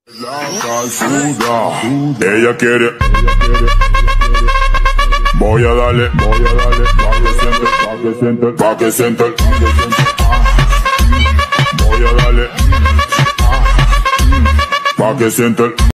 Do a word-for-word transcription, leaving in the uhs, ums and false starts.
La calzuda, ella quiere. Voy a darle, voy a darle, pa' que siente, pa' que siente, pa' que siente. Voy a darle, pa' que siente.